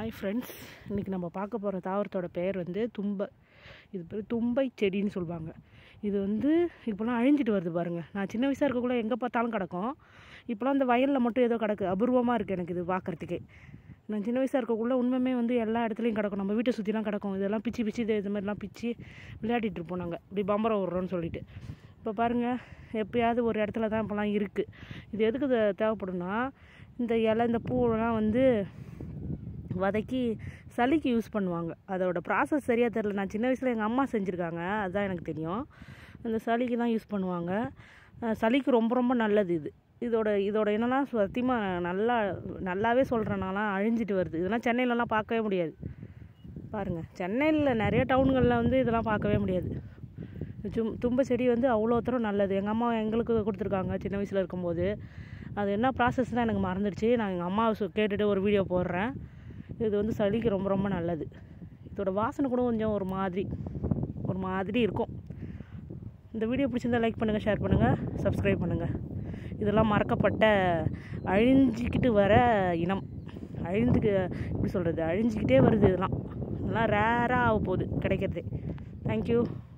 Hi friends, இன்றைக்கி நம்ம பார்க்க போகிற தாவரத்தோட பெயர் வந்து தும்பை. இது பேர் தும்பை செடின்னு சொல்லுவாங்க. இது வந்து இப்போலாம் அழிஞ்சிட்டு வருது பாருங்கள். நான் சின்ன வயசாக இருக்கக்குள்ள எங்கே பார்த்தாலும் கிடக்கும். இப்போலாம் அந்த வயலில் மட்டும் ஏதோ கிடக்கு. அபூர்வமாக இருக்குது எனக்கு இது பார்க்குறதுக்கே. நான் சின்ன வயசாக இருக்கக்குள்ள உண்மையுமே வந்து எல்லா இடத்துலையும் கிடக்கும். நம்ம வீட்டை சுற்றிலாம் கிடக்கும். இதெல்லாம் பிச்சு பிச்சு இது மாதிரிலாம் பிச்சு விளையாடிட்டு இருப்போம் நாங்கள், இப்படி பம்பரம் விட்றோன்னு சொல்லிட்டு. இப்போ பாருங்கள், எப்போயாவது ஒரு இடத்துல தான் இப்போலாம் இருக்குது. இது எதுக்கு தேவைப்படும்னா, இந்த இலை இந்த பூவெல்லாம் வந்து வதக்கி சளிக்கு யூஸ் பண்ணுவாங்க. அதோட ப்ராசஸ் சரியாக தெரில. நான் சின்ன வயசில் எங்கள் அம்மா செஞ்சுருக்காங்க, அதுதான் எனக்கு தெரியும். அந்த சளிக்கு தான் யூஸ் பண்ணுவாங்க. சளிக்கு ரொம்ப ரொம்ப நல்லது இது. இதோட என்னென்னா சத்தியமாக நல்லாவே சொல்கிறேன்னாலாம் அழிஞ்சிட்டு வருது. இதெல்லாம் சென்னையிலலாம் பார்க்கவே முடியாது. பாருங்கள், சென்னையில் நிறைய டவுன்களில் வந்து இதெல்லாம் பார்க்கவே முடியாது. தும்பை செடி வந்து அவ்வளோ தூரம் நல்லது. எங்கள் அம்மா எங்களுக்கு கொடுத்துருக்காங்க சின்ன வயசில் இருக்கும்போது. அது என்ன ப்ராசஸ் தான் எனக்கு மறந்துடுச்சு. நான் எங்கள் அம்மாவை கேட்டுட்டு ஒரு வீடியோ போடுறேன். இது வந்து சளிக்கு ரொம்ப ரொம்ப நல்லது. இதோட வாசனை கூட கொஞ்சம் ஒரு மாதிரி இருக்கும். இந்த வீடியோ பிடிச்சிருந்தா லைக் பண்ணுங்கள், ஷேர் பண்ணுங்கள், சப்ஸ்கிரைப் பண்ணுங்கள். இதெல்லாம் மறக்கப்பட்ட அழிஞ்சிக்கிட்டு வர இனம். எப்படி சொல்கிறது, அழிஞ்சிக்கிட்டே வருது. இதெல்லாம் ரேராக ஆக போகுது கிடைக்கிறதே. தேங்க்யூ.